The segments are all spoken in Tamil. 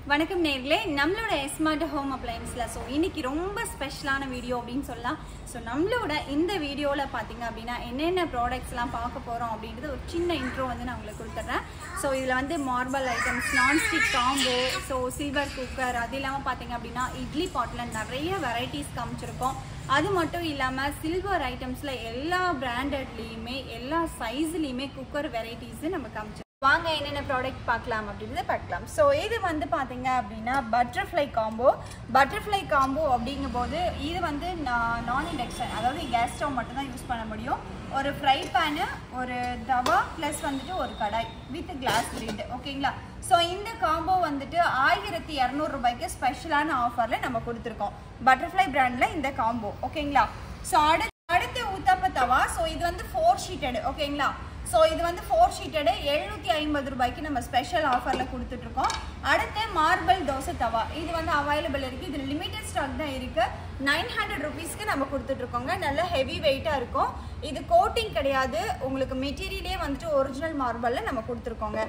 வணக்கம் நேயர்களே, நம்மளோட Mart Home applianceல இன்னைக்கு ரொம்ப ஸ்பெஷலான வீடியோ அப்படினு சொல்லலாம். நம்மளோட இந்த வீடியோல பாத்தீங்க அப்படினா என்னென்ன ப்ராடக்ட்ஸ்லாம் பார்க்க போறோம் அப்படின்றது ஒரு சின்ன இன்ட்ரோ வந்து நான் உங்களுக்கு கொடுத்துறேன். இதுல வந்து marble items, non stick combo, silver cooker, அது இல்லாம பாத்தீங்க அப்படினா இட்லி பாட்ல நிறைய வெரைட்டிஸ் காமிச்சிருக்கோம். அது மட்டும் இல்லாம சில்வர் ஐட்டம்ஸ்ல எல்லா பிராண்டட்லயுமே எல்லா சைஸ்லயுமே குக்கர் வெரைட்டிஸ் நம்ம காமிச்சிருக்கோம். வாங்க என்னென்ன ப்ராடக்ட் பார்க்கலாம் அப்படின்றத பார்க்கலாம். இது வந்து பார்த்தீங்க அப்படின்னா பட்டர்ஃப்ளை காம்போ அப்படிங்கும்போது இது வந்து நான் இண்டக்ஷன், அதாவது கேஸ் ஸ்டவ் மட்டும்தான் யூஸ் பண்ண முடியும். ஒரு ஃப்ரை பேனு, ஒரு தவா ப்ளஸ் வந்துட்டு ஒரு கடாய் வித் கிளாஸ் லிட். ஓகேங்களா? இந்த காம்போ வந்துட்டு 1200 ரூபாய்க்கு ஸ்பெஷலான ஆஃபரில் நம்ம கொடுத்துருக்கோம் பட்டர்ஃப்ளை பிராண்டில் இந்த காம்போ. ஓகேங்களா? அடுத்து ஊத்தப்ப தவா. இது வந்து 4 ஷீட்டடு. ஓகேங்களா? இது வந்து 4 ஷீட்டடு 750 ரூபாய்க்கு நம்ம ஸ்பெஷல் ஆஃபரில் கொடுத்துட்ருக்கோம். அடுத்து மார்பிள் தோசை தவா, இது வந்து அவைலபிள் இருக்குது. இது லிமிடெட் ஸ்டாக் தான் இருக்குது. 900 ருபீஸ்க்கு நம்ம கொடுத்துட்ருக்கோங்க. நல்ல ஹெவி வெயிட்டாக இருக்கும். இது கோட்டிங் கிடையாது, உங்களுக்கு மெட்டீரியலே வந்துட்டு ஒரிஜினல் மார்பிளில் நம்ம கொடுத்துருக்கோங்க.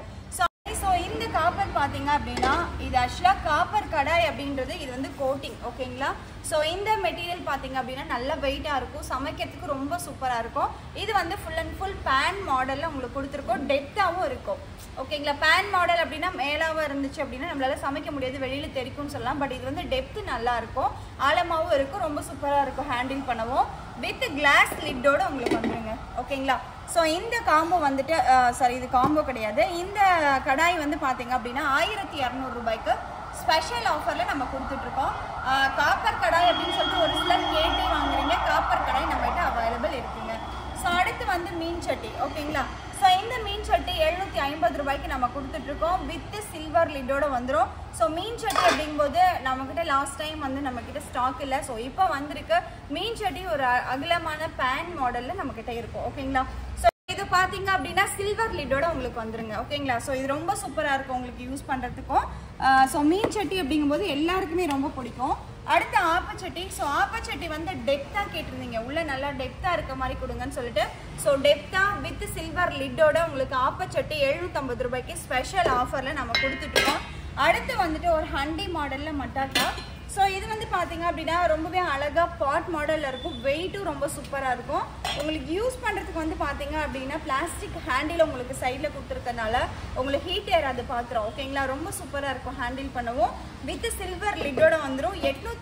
இந்த காப்பர் பார்த்தீங்க அப்படின்னா இது ஆக்சுவலாக காப்பர் கடாய் அப்படின்றது, இது வந்து கோட்டிங். ஓகேங்களா? இந்த மெட்டீரியல் பார்த்தீங்க அப்படின்னா நல்ல வெயிட்டாக இருக்கும், சமைக்கிறதுக்கு ரொம்ப சூப்பராக இருக்கும். இது வந்து ஃபுல் அண்ட் ஃபுல் பேன் மாடலில் உங்களுக்கு கொடுத்துருக்கோம், டெப்த்தாகவும் இருக்கும். ஓகேங்களா? பேன் மாடல் அப்படின்னா மேலாக இருந்துச்சு அப்படின்னா நம்மளால சமைக்க முடியாது, வெளியில் தெரிக்கும்னு சொல்லலாம். பட் இது வந்து டெப்த்து நல்லா இருக்கும், ஆழமாகவும் இருக்கும், ரொம்ப சூப்பராக இருக்கும் ஹேண்டில் பண்ணவும். வித் கிளாஸ் லிட்டோட உங்களுக்கு வந்துருங்க. ஓகேங்களா? இந்த காம்போ வந்துட்டு இது காம்போ கிடையாது. இந்த கடாய் வந்து பார்த்தீங்க அப்படின்னா 1200 ரூபாய்க்கு ஸ்பெஷல் ஆஃபரில் நம்ம கொடுத்துட்ருக்கோம். காப்பர் கடாய் அப்படின்னு சொல்லிட்டு ஒரு சிலர் கேட்டே வாங்குறீங்க. காப்பர் கடாய் நம்மகிட்ட அவைலபிள் இருக்குங்க. அடுத்து வந்து மீன் சட்டி. ஓகேங்களா? இந்த மீன் சட்டி 750 ரூபாய்க்கு நம்ம கொடுத்துட்ருக்கோம், வித் சில்வர் லிட்டோட வந்துடும். மீன் சட்டி அப்படிங்கும்போது நம்மக்கிட்ட லாஸ்ட் டைம் வந்து நம்மக்கிட்ட ஸ்டாக் இல்லை. இப்போ வந்திருக்கு மீன் சட்டி ஒரு அகலமான பேன் மாடலில் நம்மக்கிட்ட இருக்கும். ஓகேங்களா? இது பார்த்தீங்க அப்படின்னா சில்வர் லிட்டோட உங்களுக்கு வந்துருங்க. ஓகேங்களா? இது ரொம்ப சூப்பராக இருக்கும் உங்களுக்கு யூஸ் பண்ணுறதுக்கும். மீன் சட்டி அப்படிங்கும்போது எல்லாருக்குமே ரொம்ப பிடிக்கும். அடுத்து ஆப்பச்சட்டி. ஆப்பச்சட்டி வந்து டெப்த்தாக கேட்டிருந்தீங்க, உள்ள நல்லா டெப்த்தாக இருக்க மாதிரி கொடுங்கன்னு சொல்லிட்டு டெப்த்தாக வித் சில்வர் லிட்டோட உங்களுக்கு ஆப்பச்சட்டி 750 ரூபாய்க்கு ஸ்பெஷல் ஆஃபரில் நம்ம கொடுத்துட்ருக்கோம். அடுத்து வந்துட்டு ஒரு ஹண்டி மாடலில் மட்டாக்கா. இது வந்து பார்த்தீங்க அப்படின்னா ரொம்பவே அழகாக பாட் மாடலில் இருக்கும், வெயிட்டும் ரொம்ப சூப்பராக இருக்கும். உங்களுக்கு யூஸ் பண்ணுறதுக்கு வந்து பார்த்தீங்க அப்படின்னா பிளாஸ்டிக் ஹேண்டில் உங்களுக்கு சைடில் கொடுத்துருக்கனால உங்களுக்கு ஹீட் ஏறாது பாத்திரம். ஓகேங்களா? ரொம்ப சூப்பராக இருக்கும் ஹேண்டில் பண்ணவும். வித் சில்வர் லிட்டோட வந்துடும்.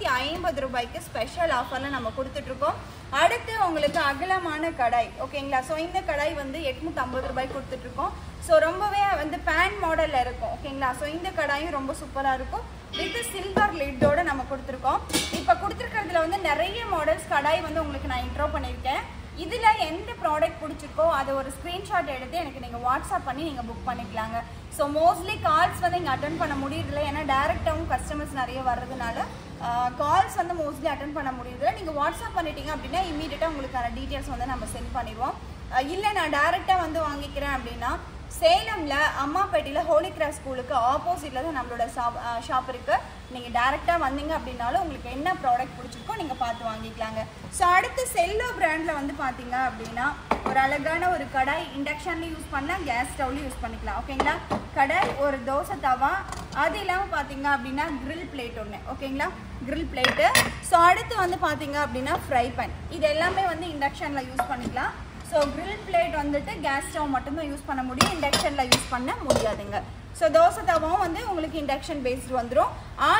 850 ரூபாய்க்கு ஸ்பெஷல் ஆஃபரில் நம்ம கொடுத்துட்ருக்கோம். அடுத்து உங்களுக்கு அகலமான கடாய். ஓகேங்களா? இந்த கடாய் வந்து 850 ரூபாய்க்கு கொடுத்துட்ருக்கோம். ரொம்பவே வந்து பேன் மாடலில் இருக்கும். ஓகேங்களா? இந்த கடாயும் ரொம்ப சூப்பராக இருக்கும், வித் சில்வர் லிட்டோட நம்ம கொடுத்துருக்கோம். இப்போ கொடுத்துருக்கிறதுல வந்து நிறைய மாடல்ஸ் கடாய் வந்து உங்களுக்கு நான் இன்ட்ரோ பண்ணியிருக்கேன். இதில் எந்த ப்ராடக்ட் பிடிச்சிருக்கோ அதை ஒரு ஸ்க்ரீன்ஷாட் எடுத்து எனக்கு நீங்கள் வாட்ஸ்அப் பண்ணி நீங்கள் புக் பண்ணிக்கலாங்க. மோஸ்ட்லி கால்ஸ் வந்து இங்கே அட்டன் பண்ண முடியறதில்ல, ஏன்னா டேரெக்டாகவும் கஸ்டமர்ஸ் நிறைய வர்றதுனால கால்ஸ் வந்து மோஸ்ட்லி அட்டன் பண்ண முடியறதில்ல. நீங்கள் வாட்ஸ்அப் பண்ணிட்டீங்க அப்படின்னா இமீடியட்டாக உங்களுக்கான டீட்டெயில்ஸ் வந்து நம்ம சென்ட் பண்ணிடுவோம். இல்லை நான் டேரெக்டாக வந்து வாங்கிக்கிறேன் அப்படின்னா சேலமில் அம்மாப்பேட்டையில் ஹோலி கிராஸ் ஸ்கூலுக்கு ஆப்போசிட்டில் தான் நம்மளோட ஷாப் இருக்குது. நீங்கள் டேரெக்டாக வந்தீங்க அப்படின்னாலும் உங்களுக்கு என்ன ப்ராடக்ட் பிடிச்சிருக்கோ நீங்கள் பார்த்து வாங்கிக்கலாங்க. அடுத்து செல்லோ பிராண்டில் வந்து பார்த்தீங்க அப்படின்னா ஒரு அழகான ஒரு கடாய், இண்டக்ஷன்லேயும் யூஸ் பண்ணலாம், கேஸ் ஸ்டவ்லையும் யூஸ் பண்ணிக்கலாம். ஓகேங்களா? கடாய், ஒரு தோசை தவா, அது இல்லாமல் பார்த்தீங்க அப்படின்னா கிரில் பிளேட் ஒன்று. ஓகேங்களா? Grill plate. அடுத்து வந்து பார்த்தீங்க அப்படின்னா ஃப்ரை பேன். இது எல்லாமே வந்து இண்டக்ஷனில் யூஸ் பண்ணிக்கலாம். கிரில் பிளேட் வந்துட்டு கேஸ் ஸ்டவ் மட்டும்தான் யூஸ் பண்ண முடியும், இண்டக்ஷனில் யூஸ் பண்ண முடியாதுங்க. தோசை தவாவும் வந்து உங்களுக்கு இண்டக்ஷன் பேஸ்டு வந்துடும்.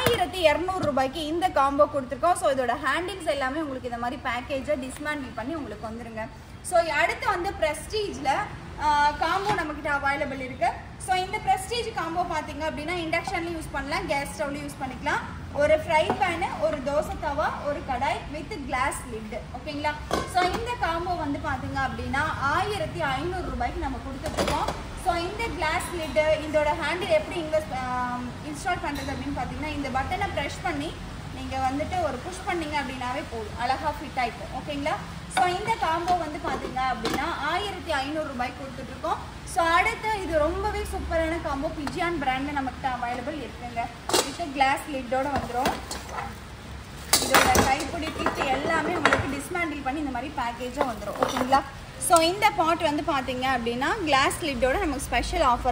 1200 ரூபாய்க்கு இந்த காம்போ கொடுத்துருக்கோம். இதோட ஹேண்டில்ஸ் எல்லாமே உங்களுக்கு இந்த மாதிரி பேக்கேஜை டிஸ்மேண்டில் பண்ணி உங்களுக்கு வந்துருங்க. அடுத்து வந்து ப்ரெஸ்டீஜில் காம்போ நம்மக்கிட்ட அவைலபிள் இருக்குது. இந்த ப்ரெஸ்டீஜ் காம்போ பார்த்தீங்க அப்படின்னா இண்டக்ஷன்லையும் யூஸ் பண்ணலாம், கேஸ் ஸ்டவ்லையும் யூஸ் பண்ணிக்கலாம். ஒரு ஃப்ரை பேனு, ஒரு தோசை தவா, ஒரு கடாய் வித் கிளாஸ் லிட். ஓகேங்களா? இந்த காம்போ வந்து பார்த்தீங்க அப்படின்னா 1500 ரூபாய்க்கு நம்ம கொடுத்துட்ருக்கோம். இந்த கிளாஸ் லிட்டு, இதோட ஹேண்டில் எப்படி இன்ஸ்டால் பண்ணுறது அப்படின்னு பார்த்தீங்கன்னா இந்த பட்டனை ப்ரெஷ் பண்ணி நீங்கள் வந்துட்டு ஒரு புஷ் பண்ணிங்க அப்படின்னாவே போதும், அழகாக ஃபிட் ஆகிக்கும். ஓகேங்களா? இந்த காம்போ வந்து பார்த்தீங்க அப்படின்னா 1500 ரூபாய்க்கு கொடுத்துட்ருக்கோம். அடுத்து இது ரொம்பவே சூப்பரான காம்போ, பிஜியான் பிராண்டில் நம்மகிட்ட அவைலபிள் இருக்குங்க. வித் கிளாஸ் லிட்டோட வந்துடும். இதோட கைப்பிடி கிட் எல்லாமே உங்களுக்கு டிஸ்மேண்டில் பண்ணி இந்த மாதிரி பேக்கேஜாக வந்துடும். ஓகேங்களா? ஸோ இந்த பாட் வந்து பார்த்தீங்க அப்படின்னா கிளாஸ் லிட்டோட நமக்கு ஸ்பெஷல் ஆஃபரில்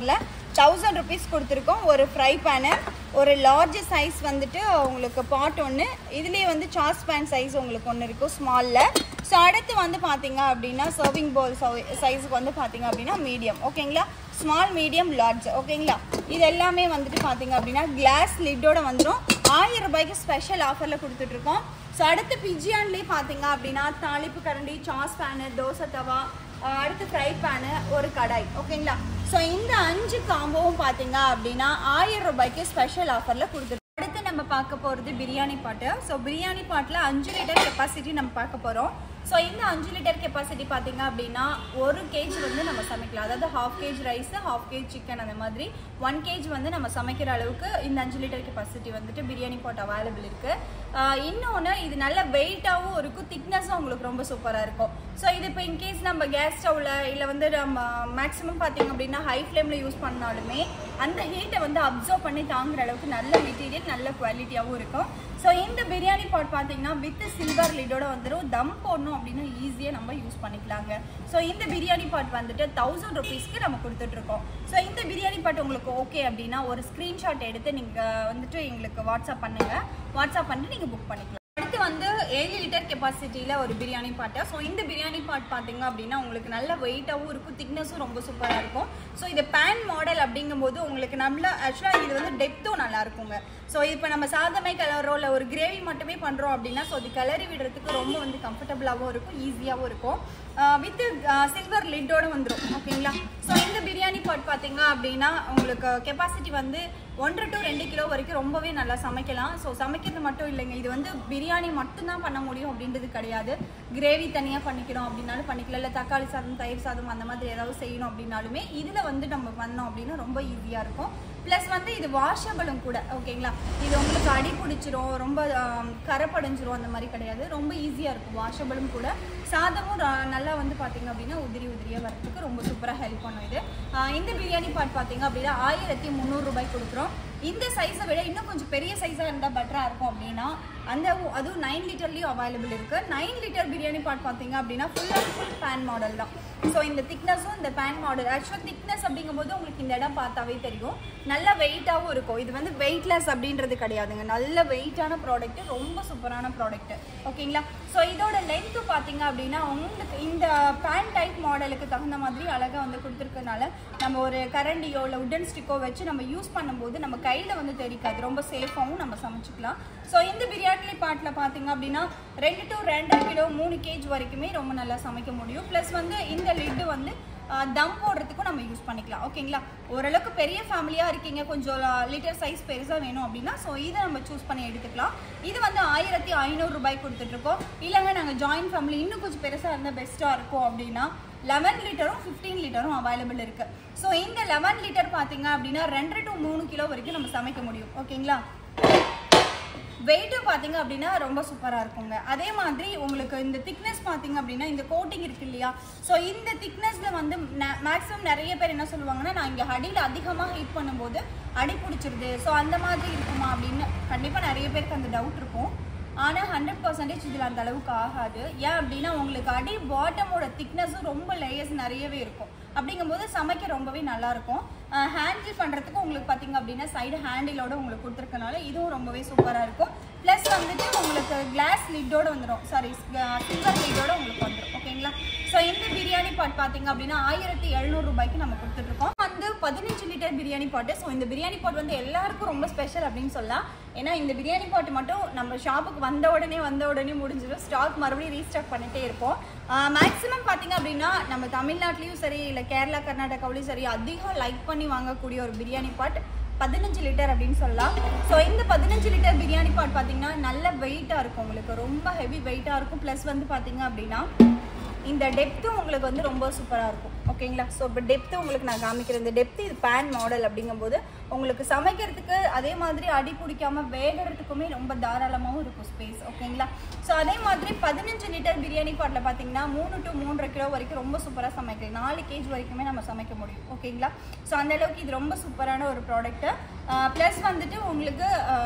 1000 rupees கொடுத்துருக்கோம். ஒரு ஃப்ரை பேனு, ஒரு லார்ஜ் சைஸ் வந்துட்டு உங்களுக்கு பாட் ஒன்று, இதுலேயே வந்து சாஸ் பேன் சைஸ் உங்களுக்கு ஒன்று இருக்கும் ஸ்மாலில். ஸோ அடுத்து வந்து பார்த்தீங்க அப்படின்னா சர்விங் பவுல் சைஸுக்கு வந்து பார்த்தீங்க அப்படின்னா மீடியம். ஓகேங்களா, ஸ்மால் மீடியம் லார்ஜ். ஓகேங்களா, இது எல்லாமே வந்துட்டு பார்த்தீங்க அப்படின்னா கிளாஸ் லிட்டோட வந்துடும். 1000 ரூபாய்க்கு ஸ்பெஷல் ஆஃபரில் கொடுத்துட்ருக்கோம். ஸோ அடுத்து பிஜியான்லேயே பார்த்தீங்க அப்படின்னா தாளிப்பு கரண்டி, சாஸ் பேனு, தோசை தவா, அடுத்து ஃப்ரை பேனு, ஒரு கடாய். ஓகேங்களா, ஸோ இந்த 5 காம்போவும் பார்த்தீங்க அப்படின்னா 1000 ரூபாய்க்கு ஸ்பெஷல் ஆஃபரில் கொடுத்துருக்கோம். அடுத்து நம்ம பார்க்க போகிறது பிரியாணி பாட்டு. ஸோ பிரியாணி பாட்டில் 5 லிட்டர் கெப்பாசிட்டி நம்ம பார்க்க போகிறோம். ஸோ இந்த 5 லிட்டர் கெப்பாசிட்டி பார்த்தீங்க அப்படின்னா 1 kg வந்து நம்ம சமைக்கலாம். அதாவது 1/2 kg ரைஸ், 1/2 kg சிக்கன், அந்த மாதிரி 1 kg வந்து நம்ம சமைக்கிற அளவுக்கு இந்த 5 லிட்டர் கெப்பாசிட்டி வந்துட்டு பிரியாணி பாட் அவைலபிள் இருக்குது. இன்னொன்று இது நல்ல வெயிட்டாகவும் இருக்கும், திக்னஸும் உங்களுக்கு ரொம்ப சூப்பராக இருக்கும். ஸோ இது இப்போ இன்கேஸ் நம்ம கேஸ் ஸ்டவ்வில் இல்லை வந்து நம்ம மேக்ஸிமம் பார்த்தீங்க அப்படின்னா ஹை ஃப்ளேமில் யூஸ் பண்ணாலுமே அந்த ஹீட்டை வந்து அப்சர்வ் பண்ணி தாங்குற அளவுக்கு நல்ல மெட்டீரியல், நல்ல குவாலிட்டியாகவும் இருக்கும். ஸோ இந்த பிரியாணி பாட் பார்த்தீங்கன்னா வித் சில்வர் லிட்டோட வந்துடும். தம் போடணும் அப்படின்னு ஈஸியாக நம்ம யூஸ் பண்ணிக்கலாங்க. ஸோ இந்த பிரியாணி பாட் வந்துட்டு 1000 rupeesக்கு நம்ம கொடுத்துட்ருக்கோம். ஸோ இந்த பிரியாணி பாட் உங்களுக்கு ஓகே அப்படின்னா ஒரு ஸ்க்ரீன்ஷாட் எடுத்து நீங்கள் வந்துட்டு எங்களுக்கு வாட்ஸ்அப் பண்ணுங்கள். வாட்ஸ்அப் பண்ணிட்டு நீங்கள் புக் பண்ணிக்கலாம். அடுத்து வந்து 7 லிட்டர் கெப்பாசிட்டியில் ஒரு பிரியாணி பாட்டு. ஸோ இந்த பிரியாணி பாட் பார்த்தீங்க அப்படின்னா உங்களுக்கு நல்ல வெயிட்டாகவும் இருக்கும், திக்னஸும் ரொம்ப சூப்பராக இருக்கும். ஸோ இது பேன் மாடல் அப்படிங்கும்போது உங்களுக்கு நம்மள ஆக்சுவலாக இது வந்து டெப்த்தும் நல்லா இருக்குங்க. ஸோ இப்போ நம்ம சாதமே கிளறோம் இல்லை ஒரு கிரேவி மட்டுமே பண்ணுறோம் அப்படின்னா ஸோ அது கிளறி விடுறதுக்கு ரொம்ப வந்து கம்ஃபர்டபுளாகவும் இருக்கும், ஈஸியாகவும் இருக்கும். வித் சில்வர் லிட்டோட வந்துடும். ஓகேங்களா, ஸோ இந்த பிரியாணி பாட் பார்த்தீங்க அப்படின்னா உங்களுக்கு கெப்பாசிட்டி வந்து 1 to 2 கிலோ வரைக்கும் ரொம்பவே நல்லா சமைக்கலாம். ஸோ சமைக்கிறது மட்டும் இல்லைங்க, இது வந்து பிரியாணி மட்டும்தான் பண்ண முடியும் அப்படின்றது கிடையாது. கிரேவி தனியாக பண்ணிக்கணும் அப்படின்னாலும் பண்ணிக்கலாம், இல்லை தக்காளி சாதம், தயிர் சாதம் அந்த மாதிரி ஏதாவது செய்யணும் அப்படின்னாலுமே இதில் வந்து நம்ம பண்ணோம் அப்படின்னா ரொம்ப ஈஸியாக இருக்கும். ப்ளஸ் வந்து இது வாஷபிளும் கூட. ஓகேங்களா, இது உங்களுக்கு அடி பிடிச்சிரும், ரொம்ப கரைப்படைஞ்சிரும், அந்த மாதிரி கிடையாது, ரொம்ப ஈஸியாக இருக்கும், வாஷபிளும் கூட. சாதமும் நல்லா வந்து பார்த்தீங்க அப்படின்னா உதிரியாக வரதுக்கு ரொம்ப சூப்பராக ஹெல்ப் பண்ணும். இது இந்த பிரியாணி பாட் பார்த்தீங்க அப்படின்னா 1300 ரூபாய் கொடுக்குறோம். இந்த சைஸை விட இன்னும் கொஞ்சம் பெரிய சைஸாக இருந்தால் பெட்டராக இருக்கும் அப்படின்னா அதுவும் 9 லிட்டர்லேயும் அவைலபிள் இருக்குது. 9 லிட்டர் பிரியாணி பாட் பார்த்தீங்க அப்படின்னா ஃபுல் பேன் மாடல் தான். ஸோ இந்த திக்னஸும் இந்த பேன் மாடல் ஆக்சுவலாக திக்னஸ் அப்படிங்கும்போது உங்களுக்கு இந்த இடம் பார்த்தாவே தெரியும், நல்ல வெயிட்டாகவும் இருக்கும். இது வந்து வெயிட்லெஸ் அப்படின்றது கிடையாதுங்க, நல்ல வெயிட்டான ப்ராடக்ட், ரொம்ப சூப்பரான ப்ராடக்ட். ஓகேங்களா, ஸோ இதோட லென்த்து பார்த்தீங்க அப்படின்னா உங்களுக்கு இந்த பேன் டைப் மாடலுக்கு தகுந்த மாதிரி அழகாக வந்து கொடுத்துருக்கனால நம்ம ஒரு கரண்டியோ இல்லை உட்டன் ஸ்டிக்கோ வச்சு நம்ம யூஸ் பண்ணும்போது நம்ம கையில் வந்து தெரிக்காது, ரொம்ப சேஃபாகவும் நம்ம சமைச்சிக்கலாம். ஸோ இந்த பிரியாணி பாட்டில் பார்த்தீங்க அப்படின்னா 2 to 2.5 கிலோ 3 kg வரைக்குமே ரொம்ப நல்லா சமைக்க முடியும். ப்ளஸ் வந்து இந்த லிட்டு வந்து தம் போடுறதுக்கும் நம்ம யூஸ் பண்ணிக்கலாம். ஓகேங்களா, ஓரளவுக்கு பெரிய ஃபேமிலியாக இருக்கீங்க, கொஞ்சம் லிட்டர் சைஸ் பெருசாக வேணும் அப்படின்னா ஸோ இதை நம்ம சூஸ் பண்ணி எடுத்துக்கலாம். இது வந்து 1500 ரூபாய் கொடுத்துட்ருக்கோம். இல்லைங்க நாங்கள் ஜாயின்ட் ஃபேமிலி இன்னும் கொஞ்சம் பெருசாக இருந்தால் பெஸ்ட்டாக இருக்கும் அப்படின்னா 11 லிட்டரும் 15 லிட்டரும் அவைலபிள் இருக்குது. ஸோ இந்த 11 லிட்டர் பார்த்தீங்க அப்படின்னா 2 to 3 கிலோ வரைக்கும் நம்ம சமைக்க முடியும். ஓகேங்களா, வெயிட்டும் பார்த்தீங்க அப்படின்னா ரொம்ப சூப்பராக இருக்குங்க. அதே மாதிரி உங்களுக்கு இந்த திக்னஸ் பார்த்தீங்க அப்படின்னா இந்த கோட்டிங் இருக்கு இல்லையா, ஸோ இந்த திக்னஸில் வந்து மேக்ஸிமம் நிறைய பேர் என்ன சொல்லுவாங்கன்னா நான் இங்கே அடியில் அதிகமாக ஹீட் பண்ணும்போது அடி பிடிச்சிருது, ஸோ அந்த மாதிரி இருக்குமா அப்படின்னு கண்டிப்பாக நிறைய பேருக்கு அந்த டவுட் இருக்கும். ஆனால் 100% இதில் அந்த அளவுக்கு ஆகாது. ஏன் அப்படின்னா உங்களுக்கு அடி பாட்டமோட திக்னஸும் ரொம்ப லேயர்ஸ் நிறையவே இருக்கும். அப்படிங்கும்போது சமைக்க ரொம்பவே நல்லாயிருக்கும். ஹேண்டில் பண்ணுறதுக்கு உங்களுக்கு பார்த்தீங்க அப்படின்னா சைடு ஹேண்டிலோட உங்களுக்கு கொடுத்துருக்கனால இதுவும் ரொம்பவே சூப்பராக இருக்கும். ப்ளஸ் வந்துட்டு உங்களுக்கு கிளாஸ் லிட்டோட வந்துடும், சாரி சில்வர் லிட்டோட உங்களுக்கு வந்துடும். ஓகேங்களா, ஸோ இந்த பிரியாணி பாட் பார்த்தீங்க அப்படின்னா 1700 ரூபாய்க்கு நம்ம கொடுத்துட்ருக்கோம். வந்து 15 லிட்டர் பிரியாணி பாட்டு. ஸோ இந்த பிரியாணி பாட் வந்து எல்லாருக்கும் ரொம்ப ஸ்பெஷல் அப்படின்னு சொல்லலாம். ஏன்னா இந்த பிரியாணி பாட்டு மட்டும் நம்ம ஷாப்புக்கு வந்த உடனே முடிஞ்சிடும், ஸ்டாக் மறுபடியும் ரீஸ்டாக் பண்ணிகிட்டே இருப்போம். மேக்ஸிமம் பார்த்தீங்க அப்படின்னா நம்ம தமிழ்நாட்டிலையும் சரி இல்லை கேரளா கர்நாடகாவிலையும் சரி அதிகம் லைக் பண்ணி வாங்கக்கூடிய ஒரு பிரியாணி பாட் 15 லிட்டர் அப்படின்னு சொல்லலாம். ஸோ இந்த 15 லிட்டர் பிரியாணி பாட் பார்த்தீங்கன்னா நல்ல வெயிட்டாக இருக்கும், உங்களுக்கு ரொம்ப ஹெவி வெயிட்டாக இருக்கும். ப்ளஸ் வந்து பார்த்தீங்க அப்படின்னா இந்த டெப்த்தும் உங்களுக்கு வந்து ரொம்ப சூப்பராக இருக்கும். ஓகேங்களா, ஸோ இப்போ டெப்த்து உங்களுக்கு நான் காமிக்கிறேன். இந்த டெப்த்து இது பேன் மாடல் அப்படிங்கும்போது உங்களுக்கு சமைக்கிறதுக்கு அதே மாதிரி அடி பிடிக்காமல் வேகிறதுக்குமே ரொம்ப தாராளமாகவும் இருக்கும் ஸ்பேஸ். ஓகேங்களா, ஸோ அதே மாதிரி 15 லிட்டர் பிரியாணி பாட்டில் பார்த்தீங்கன்னா 3 to 3.5 கிலோ வரைக்கும் ரொம்ப சூப்பராக சமைக்கலாம், 4 kg வரைக்குமே நம்ம சமைக்க முடியும். ஓகேங்களா, ஸோ அந்தளவுக்கு இது ரொம்ப சூப்பரான ஒரு ப்ராடக்ட்டு. ப்ளஸ் வந்துட்டு உங்களுக்கு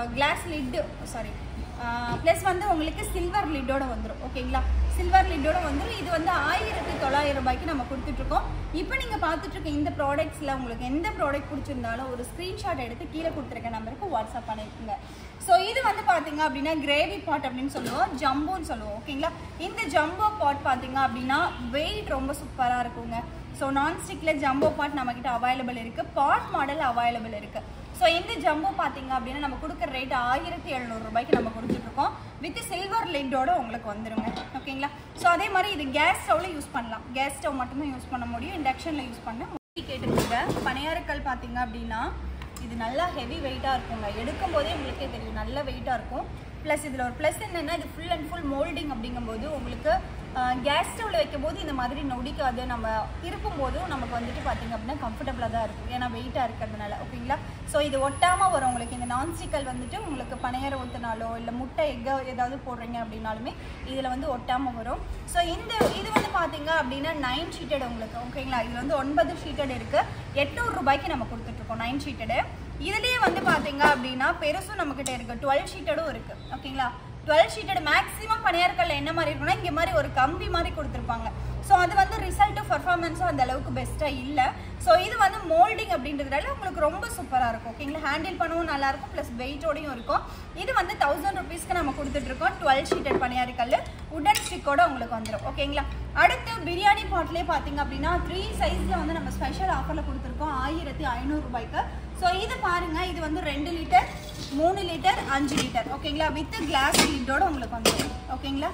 கிளாஸ் லிட் சாரி ப்ளஸ் வந்து உங்களுக்கு சில்வர் லிட்டோட வந்துடும். ஓகேங்களா, சில்வர் லிட்டோட வந்துடும். இது வந்து 1900 ரூபாய்க்கு நம்ம கொடுத்துட்ருக்கோம். இப்போ நீங்கள் பார்த்துட்ருக்க இந்த ப்ராடக்ட்ஸில் உங்களுக்கு எந்த ப்ராடக்ட் பிடிச்சிருந்தாலும் ஒரு ஸ்க்ரீன்ஷாட் எடுத்து கீழே கொடுத்துருக்க நம்பருக்கு வாட்ஸ்அப் பண்ணியிருக்குங்க. ஸோ இது வந்து பார்த்தீங்க அப்படின்னா கிரேவி பாட் அப்படின்னு சொல்லுவோம், ஜம்போன்னு சொல்லுவோம். ஓகேங்களா, இந்த ஜம்போ பாட் பார்த்தீங்க அப்படின்னா வெயிட் ரொம்ப சூப்பராக இருக்குங்க. ஸோ நான்ஸ்டிக்கில் ஜம்போ பாட் நம்மக்கிட்ட அவைலபிள் இருக்குது, பாட் மாடல் அவைலபிள் இருக்குது. ஸோ இந்த ஜம்போ பார்த்தீங்க அப்படின்னா நம்ம கொடுக்குற ரேட் 1700 ரூபாய்க்கு நம்ம கொடுத்துட்ருக்கோம். வித் சில்வர் லிட்டோட உங்களுக்கு வந்துருங்க. ஓகேங்களா, ஸோ அதே மாதிரி இது கேஸ் ஸ்டவ்வில் யூஸ் பண்ணலாம். கேஸ் ஸ்டவ் மட்டும்தான் யூஸ் பண்ண முடியும், இண்டக்ஷனில் யூஸ் பண்ண கேட்டுருக்குங்க. பனையாரக்கல் பார்த்தீங்க அப்படின்னா இது நல்லா ஹெவி வெயிட்டாக இருக்குங்க. எடுக்கும் போதே உங்களுக்கே தெரியும் நல்ல வெயிட்டாக இருக்கும். ப்ளஸ் இதில் ஒரு ப்ளஸ் என்னென்னா இது ஃபுல் அண்ட் ஃபுல் மோல்டிங் அப்படிங்கும்போது உங்களுக்கு கேஸ் ஸ்டவ்வில் வைக்கும் போது இந்த மாதிரி நொடிக்காது. நம்ம திருப்பும் போதும் நமக்கு வந்துட்டு பார்த்திங்க அப்படின்னா கம்ஃபர்டபுளாக தான் இருக்கும், ஏன்னா வெயிட்டாக இருக்கிறதுனால. ஓகேங்களா, ஸோ இது ஒட்டாமல் வரும் உங்களுக்கு. இந்த நான்ஸ்டிக்கல் வந்துட்டு உங்களுக்கு பனையாரம் ஊற்றினாலோ இல்லை முட்டை எக்கோ ஏதாவது போடுறீங்க அப்படின்னாலுமே இதில் வந்து ஒட்டாமல் வரும். ஸோ இது வந்து பார்த்திங்க அப்படின்னா 9 ஷீட்டட் உங்களுக்கு. ஓகேங்களா, இதில் வந்து 9 ஷீட்டட் இருக்குது. 800 ரூபாய்க்கு நம்ம கொடுத்துட்ருக்கோம் 9 ஷீட்டடு. இதுலேயே வந்து பார்த்தீங்க அப்படின்னா பெருசும் நம்மக்கிட்ட இருக்குது, 12 ஷீட்டடும் இருக்குது. ஓகேங்களா, 12 ஷீட்டட் மேக்ஸிமம் பணியாரக்கல்ல என்ன மாதிரி இருக்குன்னா இங்கே மாதிரி ஒரு கம்பி மாதிரி கொடுத்துருப்பாங்க. ஸோ அது வந்து ரிசல்ட்டு பர்ஃபார்மன்ஸும் அந்த அளவுக்கு பெஸ்ட்டாக இல்லை. ஸோ இது வந்து மோல்டிங் அப்படின்றதுனால உங்களுக்கு ரொம்ப சூப்பராக இருக்கும். ஓகேங்களா, ஹேண்டில் பண்ணவும் நல்லாயிருக்கும், ப்ளஸ் வெயிட்டோடையும் இருக்கும். இது வந்து 1000 ருபீஸ்க்கு நம்ம கொடுத்துட்ருக்கோம். 12 ஷீட்டட் பணியாரக்கல் உடன் ஸ்டிக்கோட உங்களுக்கு வந்துடும். ஓகேங்களா, அடுத்து பிரியாணி பாட்லேயே பார்த்தீங்க அப்படின்னா 3 சைஸில் வந்து நம்ம ஸ்பெஷல் ஆஃபரில் கொடுத்துருக்கோம் 1500 ரூபாய்க்கு. ஸோ இது பாருங்கள், இது வந்து 2 லிட்டர் 3 லிட்டர் 5 லிட்டர். ஓகேங்களா, வித் கிளாஸ் லிட்டோட உங்களுக்கு வந்துடும். ஓகேங்களா,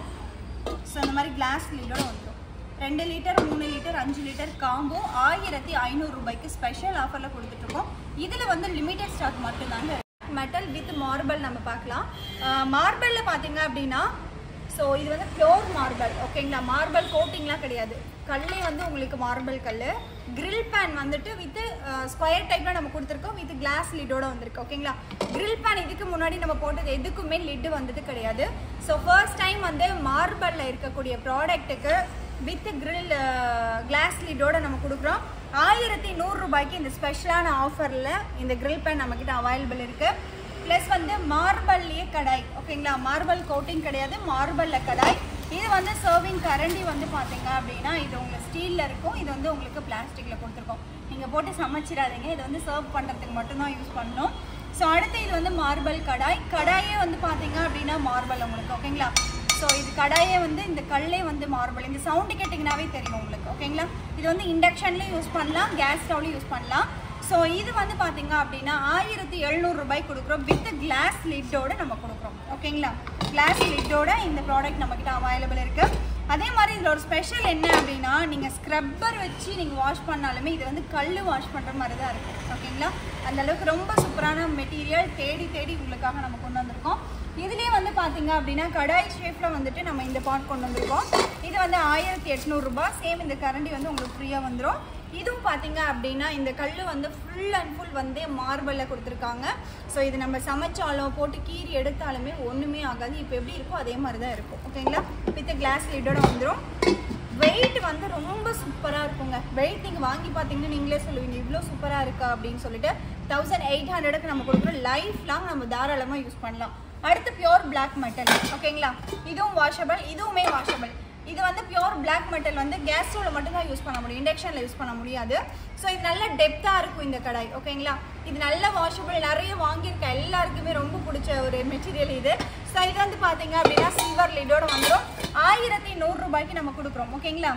ஸோ இந்த மாதிரி கிளாஸ் லிட்டோட வந்துடும். 2 லிட்டர் 3 லிட்டர் 5 லிட்டர் காம்போ 1500 ரூபாய்க்கு ஸ்பெஷல் ஆஃபரில் கொடுத்துட்ருக்கோம். இதில் வந்து லிமிட்டட் ஸ்டாக் மட்டும்தாங்க. மெட்டல் வித் மார்பிள் நம்ம பார்க்கலாம். மார்பிளில் பார்த்தீங்க அப்படின்னா ஸோ இது வந்து ப்ளோர் மார்பிள். ஓகேங்களா, மார்பிள் கோட்டிங்லாம் கிடையாது, கல்லே வந்து உங்களுக்கு மார்பிள் கல். கிரில் பேன் வந்துட்டு வித் ஸ்கொயர் டைப்பில் நம்ம கொடுத்துருக்கோம், வித் கிளாஸ் லிட்டோட வந்திருக்கு. ஓகேங்களா, கிரில் பேன் இதுக்கு முன்னாடி நம்ம போட்டது எதுக்குமே லிட்டு வந்துட்டு கிடையாது. ஸோ ஃபர்ஸ்ட் டைம் வந்து மார்பிளில் இருக்கக்கூடிய ப்ராடக்ட்டுக்கு வித் கிரில் கிளாஸ் லிட்டோட நம்ம கொடுக்குறோம். 1100 ரூபாய்க்கு இந்த ஸ்பெஷலான ஆஃபரில் இந்த கிரில் பேன் நம்மக்கிட்ட அவைலபிள் இருக்குது. ப்ளஸ் வந்து மார்பிள்லேயே கடாய். ஓகேங்களா, மார்பிள் கோட்டிங் கிடையாது, மார்பிளில் கடாய். இது வந்து சர்விங் கரண்டி வந்து பார்த்தீங்க அப்படின்னா இது உங்களுக்கு ஸ்டீலில் இருக்கும், இது வந்து உங்களுக்கு பிளாஸ்டிக்கில் கொடுத்துருக்கோம். நீங்கள் போட்டு சமைச்சிடாதீங்க, இது வந்து சர்வ் பண்ணுறதுக்கு மட்டும்தான் யூஸ் பண்ணணும். ஸோ அடுத்து இது வந்து மார்பிள் கடாய். கடாயே வந்து பார்த்தீங்க அப்படின்னா மார்பிள் உங்களுக்கு. ஓகேங்களா, ஸோ இது கடாயே வந்து இந்த கல்லே வந்து மார்பிள். இந்த சவுண்டு கேட்டிங்கனாவே தெரியும் உங்களுக்கு. ஓகேங்களா, இது வந்து இண்டக்ஷன்லேயும் யூஸ் பண்ணலாம், கேஸ் ஸ்டவ்லையும் யூஸ் பண்ணலாம். ஸோ இது வந்து பார்த்தீங்க அப்படின்னா 1700 ரூபாய்க்கு கொடுக்குறோம், வித் கிளாஸ் லிட்டோட நம்ம கொடுக்குறோம். ஓகேங்களா, கிளாஸ் லிட்டோட இந்த ப்ராடக்ட் நம்மக்கிட்ட அவைலபிள் இருக்குது. அதே மாதிரி இதில் ஒரு ஸ்பெஷல் என்ன அப்படின்னா நீங்கள் ஸ்க்ரப்பர் வச்சு நீங்கள் வாஷ் பண்ணாலுமே இது வந்து கல் வாஷ் பண்ணுற மாதிரி தான் இருக்கும். ஓகேங்களா, அந்தளவுக்கு ரொம்ப சூப்பரான மெட்டீரியல் தேடி உங்களுக்காக நம்ம கொண்டு வந்திருக்கோம். இதுலேயே வந்து பார்த்தீங்க அப்படின்னா கடாய் ஷேப்பில் வந்துட்டு நம்ம இந்த பாட் கொண்டு வந்திருக்கோம். இது வந்து 1800 ரூபாய். சேம் இந்த கரண்டி வந்து உங்களுக்கு ஃப்ரீயாக வந்துடும். இதுவும் பார்த்தீங்க அப்படின்னா இந்த கல் வந்து ஃபுல் அண்ட் ஃபுல் வந்து மார்பிளில் கொடுத்துருக்காங்க. ஸோ இது நம்ம சமைச்சாலும் போட்டு கீறி எடுத்தாலுமே ஒன்றுமே ஆகாது, இப்போ எப்படி இருக்கோ அதே மாதிரி தான் இருக்கும். ஓகேங்களா, வித் கிளாஸ் லிட்டோட வந்துடும். வெயிட் வந்து ரொம்ப சூப்பராக இருக்குங்க. வெயிட் நீங்கள் வாங்கி பார்த்தீங்கன்னா நீங்களே சொல்லுவீங்க இவ்வளோ சூப்பராக இருக்கா அப்படின்னு சொல்லிட்டு. 1800க்கு நம்ம கொடுக்குறோம். லைஃப் லாங் நம்ம தாராளமாக யூஸ் பண்ணலாம். அடுத்து பியோர் பிளாக் மெட்டல். ஓகேங்களா, இதுவும் வாஷபிள், இதுவுமே வாஷபிள். இது வந்து பியோர் பிளாக் மெட்டல் வந்து கேஸ் ஸ்டவ்வில் மட்டும்தான் யூஸ் பண்ண முடியும், இண்டக்ஷனில் யூஸ் பண்ண முடியாது. ஸோ இது நல்ல டெப்த்தாக இருக்கும் இந்த கடாய். ஓகேங்களா, இது நல்ல வாஷபிள், நிறைய வாங்கியிருக்க எல்லாருக்குமே ரொம்ப பிடிச்ச ஒரு மெட்டீரியல் இது. ஸோ இது வந்து பார்த்தீங்க அப்படின்னா சில்வர் லிட்டோட வந்துடும். 1100 ரூபாய்க்கு நம்ம கொடுக்குறோம். ஓகேங்களா,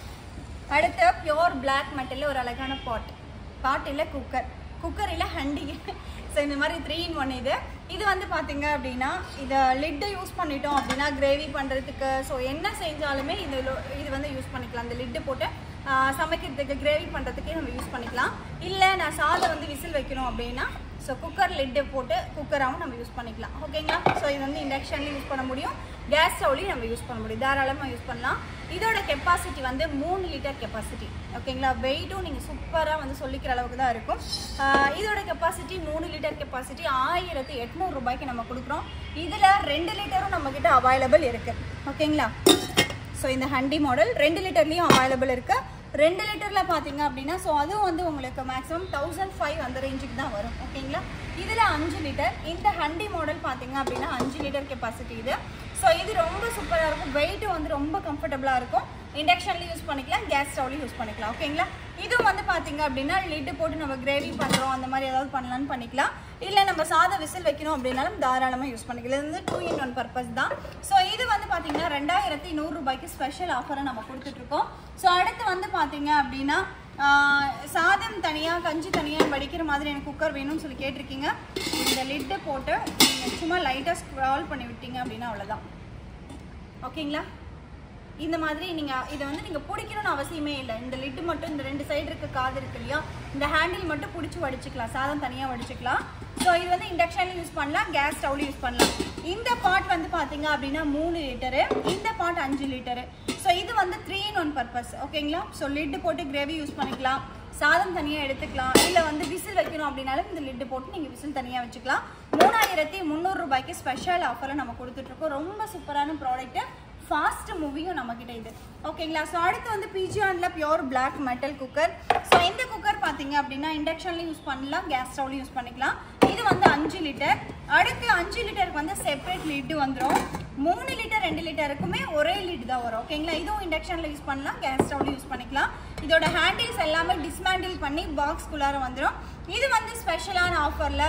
அடுத்து பியோர் பிளாக் மெட்டலில் ஒரு அழகான பாட் இல்லை குக்கர் இல்லை ஹண்டி. ஸோ இந்த மாதிரி 3 in 1 இது வந்து பார்த்தீங்க அப்படின்னா இதை லிட்டு யூஸ் பண்ணிட்டோம் அப்படின்னா கிரேவி பண்ணுறதுக்கு ஸோ என்ன செஞ்சாலுமே இது வந்து யூஸ் பண்ணிக்கலாம். அந்த லிட்டு போட்டு சமைக்கிறதுக்கு கிரேவி பண்ணுறதுக்கே நம்ம யூஸ் பண்ணிக்கலாம். இல்லை நான் சாதம் வந்து விசில் வைக்கணும் அப்படின்னா ஸோ குக்கர் லிட்டு போட்டு குக்கராகவும் நம்ம யூஸ் பண்ணிக்கலாம். ஓகேங்களா, ஸோ இது வந்து இண்டக்ஷன்லேயும் யூஸ் பண்ண முடியும், கேஸ் ஸ்டவ்லையும் நம்ம யூஸ் பண்ண முடியும், தாராளமாக யூஸ் பண்ணலாம். இதோட கெப்பாசிட்டி வந்து 3 லிட்டர் கெப்பாசிட்டி. ஓகேங்களா, வெயிட்டும் நீங்கள் சூப்பராக வந்து சொல்லிக்கிற அளவுக்கு தான் இருக்கும். இதோட கெப்பாசிட்டி 3 லிட்டர் கெப்பாசிட்டி 1800 ரூபாய்க்கு நம்ம கொடுக்குறோம். இதில் 2 லிட்டரும் நம்மக்கிட்ட அவைலபிள் இருக்குது. ஓகேங்களா, ஸோ இந்த ஹண்டி மாடல் 2 லிட்டர்லேயும் அவைலபிள் இருக்குது. 2 லிட்டரில் பார்த்தீங்க அப்படின்னா ஸோ அதுவும் வந்து உங்களுக்கு மேக்ஸிமம் 1500 அந்த ரேஞ்சுக்கு தான் வரும். ஓகேங்களா, இதில் 5 லிட்டர். இந்த ஹண்டி மாடல் பார்த்தீங்க அப்படின்னா 5 லிட்டர் கெப்பாசிட்டி இது. ஸோ இது ரொம்ப சூப்பராக இருக்கும். வெயிட் வந்து ரொம்ப கம்ஃபர்டபுளாக இருக்கும். இண்டக்ஷன்லையும் யூஸ் பண்ணிக்கலாம், கேஸ் ஸ்டவ்லையும் யூஸ் பண்ணிக்கலாம். ஓகேங்களா? இதுவும் வந்து பார்த்தீங்க அப்படின்னா லிட்டு போட்டு நம்ம கிரேவி பண்ணுறோம் அந்த மாதிரி ஏதாவது பண்ணலான்னு பண்ணிக்கலாம். இல்லை நம்ம சாதம் விசில் வைக்கணும் அப்படின்னாலும் தாராளமாக யூஸ் பண்ணிக்கலாம். இது வந்து 2 in 1 பர்பஸ் தான். ஸோ இது வந்து பார்த்தீங்கன்னா 2100 ரூபாய்க்கு ஸ்பெஷல் ஆஃபரை நம்ம கொடுத்துட்ருக்கோம். ஸோ அடுத்து வந்து பார்த்தீங்க அப்படின்னா சாதம் தனியாக கஞ்சி தனியாக வடிக்கிற மாதிரி எனக்கு குக்கர் வேணும்னு சொல்லி கேட்டிருக்கீங்க. இந்த லிட்டை போட்டு நீங்கள் சும்மா லைட்டாக ஸ்க்ரால் பண்ணி விட்டீங்க அப்படின்னா அவ்வளோதான். ஓகேங்களா? இந்த மாதிரி நீங்கள் இதை வந்து நீங்கள் பிடிக்கணும்னு அவசியமே இல்லை. இந்த லிட்டு மட்டும் இந்த 2 சைடு இருக்க காது இருக்கு இல்லையா, இந்த ஹேண்டில் மட்டும் பிடிச்சி வடிச்சிக்கலாம், சாதம் தனியாக வடிச்சிக்கலாம். ஸோ இது வந்து இண்டக்ஷன்லையும் யூஸ் பண்ணலாம், கேஸ் ஸ்டவ்லையும் யூஸ் பண்ணலாம். இந்த பாட் வந்து பார்த்தீங்க அப்படின்னா 3 லிட்டரு, இந்த பாட் 5 லிட்டரு. ஸோ இது வந்து 3 in 1 பர்பஸ். ஓகேங்களா? ஸோ லிட்டு போட்டு கிரேவி யூஸ் பண்ணிக்கலாம், சாதம் தனியாக எடுத்துக்கலாம், இல்லை வந்து விசில் வைக்கணும் அப்படின்னாலும் இந்த லிட்டு போட்டு நீங்கள் விசில் தனியாக வச்சுக்கலாம். 3300 ரூபாய்க்கு ஸ்பெஷல் ஆஃபரில் நம்ம கொடுத்துட்ருக்கோம். ரொம்ப சூப்பரான ப்ராடக்ட்டு, ஃபாஸ்ட் மூவியும் நம்மக்கிட்ட இது. ஓகேங்களா? ஸோ அடுத்து வந்து பிஜிஆனில் pure black metal cooker. So இந்த குக்கர் பார்த்தீங்க அப்படின்னா இண்டக்ஷன்லையும் யூஸ் பண்ணலாம், கேஸ் ஸ்டவ்லையும் யூஸ் பண்ணிக்கலாம். இது வந்து 5 லிட்டர். அடுத்து 5 லிட்டருக்கு வந்து செப்பரேட் லிட்டு வந்துடும். 3 லிட்டர் 2 லிட்டருக்குமே ஒரே லிட் தான் வரும். ஓகேங்களா? இதுவும் இண்டக்ஷனில் யூஸ் பண்ணலாம், கேஸ் ஸ்டவ்லையும் யூஸ் பண்ணிக்கலாம். இதோட ஹேண்டில்ஸ் எல்லாமே டிஸ்மேண்டில் பண்ணி பாக்ஸ்குள்ளார வந்துடும். இது வந்து ஸ்பெஷலான ஆஃபரில்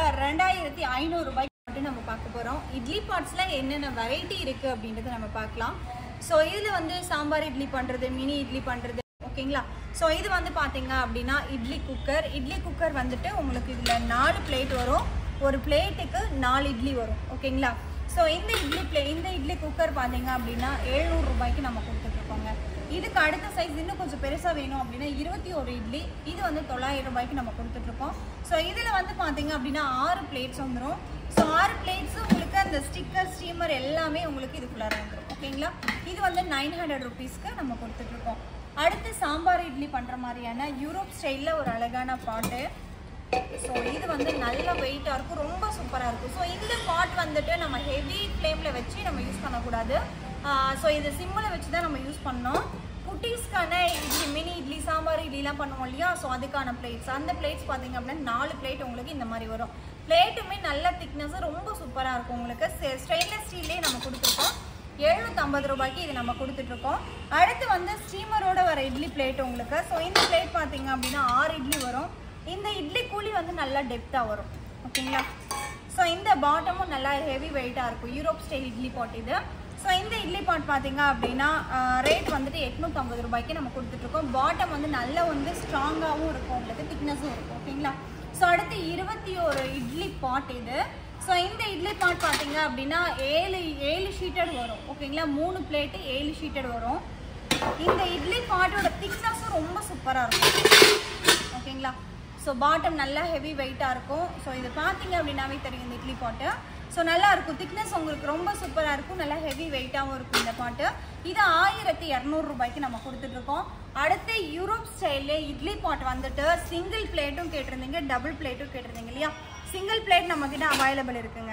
2500 ரூபாய்க்கு நம்ம பார்க்க போகிறோம். இட்லி பாட்ஸில் என்னென்ன வெரைட்டி இருக்குது அப்படின்றத நம்ம பார்க்கலாம். ஸோ இதில் வந்து சாம்பார் இட்லி பண்ணுறது, மினி இட்லி பண்ணுறது. ஓகேங்களா? ஸோ இது வந்து பார்த்தீங்க அப்படின்னா இட்லி குக்கர். இட்லி குக்கர் வந்துட்டு உங்களுக்கு இதில் 4 பிளேட் வரும். ஒரு பிளேட்டுக்கு 4 இட்லி வரும். ஓகேங்களா? ஸோ இந்த இட்லி குக்கர் பார்த்தீங்க அப்படின்னா 700 ரூபாய்க்கு நம்ம கொடுத்துட்ருக்கோங்க. இதுக்கு அடுத்த சைஸ் இன்னும் கொஞ்சம் பெருசாக வேணும் அப்படின்னா 21 இட்லி, இது வந்து 900 ரூபாய்க்கு நம்ம கொடுத்துட்ருக்கோம். ஸோ இதில் வந்து பார்த்தீங்க அப்படின்னா 6 பிளேட்ஸ் வந்துடும். ஸோ 6 பிளேட்ஸும் உங்களுக்கு அந்த ஸ்டிக்கர் ஸ்டீமர் எல்லாமே உங்களுக்கு இதுக்குள்ளார வந்துடும். ஓகேங்களா? இது வந்து 900 ருபீஸ்க்கு நம்ம கொடுத்துட்ருக்கோம். அடுத்து சாம்பார் இட்லி பண்ணுற மாதிரியான யூரோப் ஸ்டைலில் ஒரு அழகான பாட்டு. ஸோ இது வந்து நல்ல வெயிட்டாக இருக்கும், ரொம்ப சூப்பராக இருக்கும். ஸோ இந்த பாட் வந்துட்டு நம்ம ஹெவி ஃப்ளேமில் வச்சு நம்ம யூஸ் பண்ணக்கூடாது. ஸோ இது சிம்மில் வச்சு தான் நம்ம யூஸ் பண்ணோம். குட்டீஸ்க்கான இட்லி, மினி இட்லி, சாம்பார் இட்லிலாம் பண்ணுவோம் இல்லையா, ஸோ அதுக்கான பிளேட்ஸ். அந்த பிளேட்ஸ் பார்த்தீங்க அப்படின்னா 4 பிளேட் உங்களுக்கு இந்த மாதிரி வரும். பிளேட்டுமே நல்ல திக்னஸும் ரொம்ப சூப்பராக இருக்கும். உங்களுக்கு ஸ்டெயின்லெஸ் ஸ்டீல்லே நம்ம கொடுத்துருக்கோம். 750 ரூபாய்க்கு இது நம்ம கொடுத்துட்ருக்கோம். அடுத்து வந்து ஸ்டீமரோட வர இட்லி பிளேட் உங்களுக்கு. ஸோ இந்த பிளேட் பார்த்தீங்க அப்படின்னா 6 இட்லி வரும். இந்த இட்லி கூலி வந்து நல்லா டெப்த்தாக வரும். ஓகேங்களா? ஸோ இந்த பாட்டமும் நல்லா ஹெவி வெயிட்டாக இருக்கும். யூரோப் ஸ்டைல் இட்லி பாட் இது. ஸோ இந்த இட்லி பாட் பார்த்தீங்க அப்படின்னா ரேட் வந்துட்டு 850 ரூபாய்க்கு நம்ம கொடுத்துட்ருக்கோம். பாட்டம் வந்து நல்லா வந்து ஸ்ட்ராங்காகவும் இருக்கும், உங்களுக்கு திக்னஸும் இருக்கும். ஓகேங்களா? ஸோ அடுத்து 21 இட்லி பாட் இது. ஸோ இந்த இட்லி பாட் பார்த்தீங்க அப்படின்னா 7 ஷீட்டட் வரும். ஓகேங்களா? 3 பிளேட்டு 7 ஷீட்டட் வரும். இந்த இட்லி பாட்டோட திக்னஸும் ரொம்ப சூப்பராக இருக்கும். ஓகேங்களா? ஸோ பாட்டம் நல்லா ஹெவி வெயிட்டாக இருக்கும். ஸோ இது பார்த்தீங்க அப்படின்னாவே தெரியும் இந்த இட்லி பாட்டு. ஸோ நல்லா இருக்கும், திக்னஸ் உங்களுக்கு ரொம்ப சூப்பராக இருக்கும், நல்லா ஹெவி வெயிட்டாகவும் இருக்கும் இந்த பாட்டு. இது 1200 ரூபாய்க்கு நம்ம கொடுத்துட்ருக்கோம். அடுத்து யூரோப் ஸ்டைலில் இட்லி பாட் வந்துட்டு சிங்கிள் பிளேட்டும் கேட்டிருந்தீங்க, டபுள் பிளேட்டும் கேட்டிருந்தீங்க இல்லையா. சிங்கிள் பிளேட் நம்மக்கிட்ட அவைலபிள் இருக்குங்க.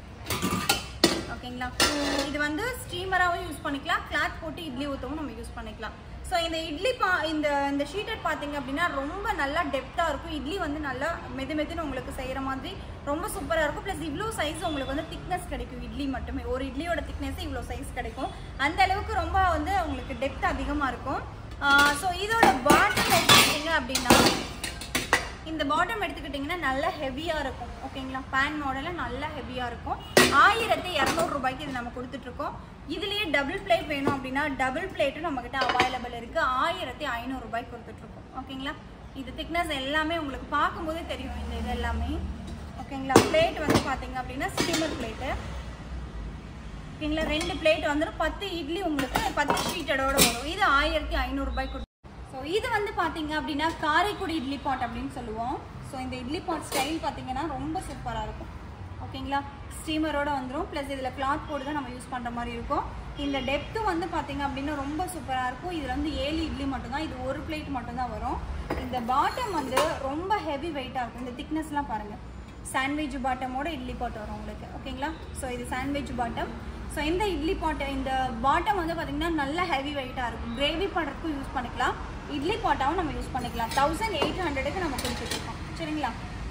ஓகேங்களா? இது வந்து ஸ்டீமராகவும் யூஸ் பண்ணிக்கலாம், கிளாத் போட்டு இட்லி ஊற்றவும் நம்ம யூஸ் பண்ணிக்கலாம். ஸோ இந்த இட்லி இந்த ஷீட்டட் பார்த்தீங்க அப்படின்னா ரொம்ப நல்லா டெப்த்தாக இருக்கும். இட்லி வந்து நல்லா மெதுன்னு உங்களுக்கு செய்கிற மாதிரி ரொம்ப சூப்பராக இருக்கும். ப்ளஸ் இவ்வளோ சைஸ் உங்களுக்கு வந்து திக்னஸ் கிடைக்கும். இட்லி மட்டுமே ஒரு இட்லியோட திக்னஸ் இவ்வளோ சைஸ் கிடைக்கும். அந்த அளவுக்கு ரொம்ப வந்து உங்களுக்கு டெப்த் அதிகமாக இருக்கும். ஸோ இதோட பாட்டம் எடுத்துக்கிட்டிங்க அப்படின்னா இந்த பாட்டம் எடுத்துக்கிட்டிங்கன்னா நல்லா ஹெவியாக இருக்கும். ஓகேங்களா? பேன் மாடலில் நல்லா ஹெவியாக இருக்கும். 1200 ரூபாய்க்கு இது நம்ம கொடுத்துட்ருக்கோம். இதுலேயே டபுள் பிளேட் வேணும் அப்படின்னா டபுள் பிளேட்டும் நம்மக்கிட்ட அவைலபிள் இருக்குது. 1500 ரூபாய்க்கு கொடுத்துட்ருக்கோம். ஓகேங்களா? இது திக்னஸ் எல்லாமே உங்களுக்கு பார்க்கும்போதே தெரியும் இந்த இது எல்லாமே. ஓகேங்களா? பிளேட் வந்து பார்த்தீங்க அப்படின்னா ஸ்டீமர் பிளேட்டு. ஓகேங்களா? 2 பிளேட் வந்துடும். 10 இட்லி உங்களுக்கு 10 ஷீட்டடோடு வரும். இது 1500 ரூபாய்க்கு. ஸோ இது வந்து பார்த்தீங்க அப்படின்னா காரைக்குடி இட்லி பாட் அப்படின்னு சொல்லுவோம். ஸோ இந்த இட்லி பாட் ஸ்டைல் பார்த்தீங்கன்னா ரொம்ப சூப்பராக இருக்கும். ஓகேங்களா? ஸ்டீமரோடு வந்துடும். ப்ளஸ் இதில் கிளாத் போட்டு தான் நம்ம யூஸ் பண்ணுற மாதிரி இருக்கும். இந்த டெப்த்தும் வந்து பார்த்தீங்க அப்படின்னா ரொம்ப சூப்பராக இருக்கும். இதில் வந்து 7 இட்லி மட்டும்தான், இது ஒரு பிளேட் மட்டும்தான் வரும். இந்த பாட்டம் வந்து ரொம்ப ஹெவி வெயிட்டாக இருக்கும். இந்த திக்னஸ்லாம் பாருங்கள், சாண்ட்விச் பாட்டமோட இட்லி பாட் வரும் உங்களுக்கு. ஓகேங்களா? ஸோ இது சாண்ட்விச் பாட்டம். ஸோ இந்த இட்லி பாட்டு இந்த பாட்டம் வந்து பார்த்திங்கன்னா நல்லா ஹெவி வெயிட்டாக இருக்கும். கிரேவி பண்ணுறதுக்கும் யூஸ் பண்ணிக்கலாம், இட்லி பாட்டாவும் நம்ம யூஸ் பண்ணிக்கலாம். 1800க்கு நம்ம கொடுத்துட்ருக்கோம். சரிங்களா?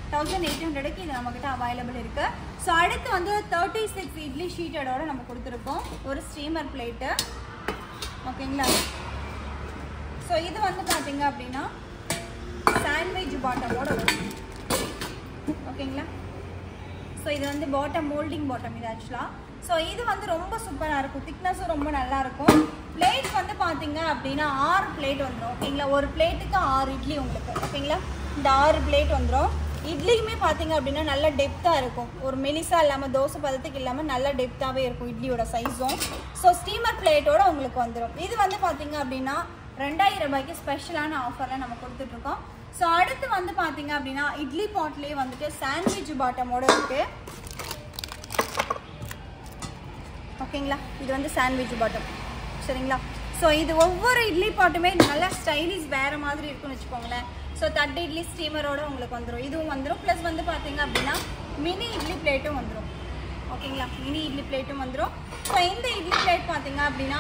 1800க்கு இது நம்மகிட்ட அவைலபிள் இருக்கு. ஸோ அடுத்து வந்து 36 இட்லி ஷீட்டடோட நம்ம கொடுத்துருக்கோம் ஒரு ஸ்டீமர் பிளேட்டு. ஓகேங்களா. ஸோ இது வந்து பார்த்தீங்க அப்படின்னா சாண்ட்விச் பாட்டமோட வரும். ஓகேங்களா. ஸோ இது வந்து பாட்டம் மோல்டிங் பாட்டம் இது ஆக்சுவலாக. ஸோ இது வந்து ரொம்ப சூப்பராக இருக்கும், திக்னஸும் ரொம்ப நல்லா இருக்கும். பிளேட் வந்து பார்த்தீங்க அப்படின்னா 6 பிளேட் வந்துடும். ஓகேங்களா. ஒரு பிளேட்டுக்கு 6 இட்லி உங்களுக்கு. ஓகேங்களா. இந்த 6 பிளேட் வந்துடும். இட்லியுமே பார்த்தீங்க அப்படின்னா நல்ல டெப்த்தாக இருக்கும், ஒரு மெலிசா இல்லாமல் தோசை பதத்துக்கு இல்லாமல் நல்ல டெப்த்தாகவே இருக்கும் இட்லியோட சைஸும். ஸோ ஸ்டீமர் பிளேட்டோட உங்களுக்கு வந்துடும். இது வந்து பார்த்தீங்க அப்படின்னா 2000 ரூபாய்க்கு ஸ்பெஷலான ஆஃபரில் நம்ம கொடுத்துட்ருக்கோம். ஸோ அடுத்து வந்து பார்த்தீங்க அப்படின்னா இட்லி பாட்லேயே வந்துட்டு சாண்ட்விச் பாட்டமோட இருக்குது. ஓகேங்களா. இது வந்து சாண்ட்விச் பாட்டம். சரிங்களா. ஸோ இது ஒவ்வொரு இட்லி பாட்டுமே நல்லா ஸ்டைலிஷ் வேறு மாதிரி இருக்குன்னு வச்சுக்கோங்களேன். ஸோ தட்டு இட்லி ஸ்டீமரோட உங்களுக்கு வந்துடும். இதுவும் வந்துடும். ப்ளஸ் வந்து பார்த்தீங்க அப்படின்னா மினி இட்லி பிளேட்டும் வந்துடும். ஓகேங்களா. மினி இட்லி பிளேட்டும் வந்துடும். ஸோ இந்த இட்லி பிளேட் பார்த்தீங்க அப்படின்னா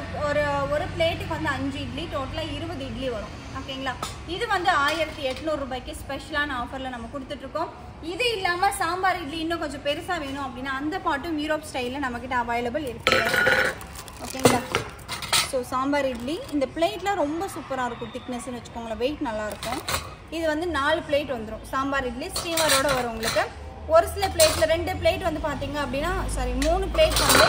ஒரு பிளேட்டுக்கு வந்து 5 இட்லி, டோட்டலாக 20 இட்லி வரும். ஓகேங்களா. இது வந்து 1800 ரூபாய்க்கு ஸ்பெஷலான ஆஃபரில் நம்ம கொடுத்துட்ருக்கோம். இது இல்லாமல் சாம்பார் இட்லி இன்னும் கொஞ்சம் பெருசாக வேணும் அப்படின்னா அந்த பாட்டும் யூரோப் ஸ்டைலில் நம்மக்கிட்ட அவைலபிள் இருக்குது. ஓகேங்களா. ஸோ சாம்பார் இட்லி இந்த பிளேட்லாம் ரொம்ப சூப்பராக இருக்கும், திக்னஸ்ன்னு வச்சுக்கோங்களேன், வெயிட் நல்லாயிருக்கும். இது வந்து 4 பிளேட் வந்துடும். சாம்பார் இட்லி ஸ்டீமரோட வரும் உங்களுக்கு. ஒரு சில பிளேட்டில் 2 பிளேட் வந்து பார்த்தீங்க அப்படின்னா 3 பிளேட் வந்து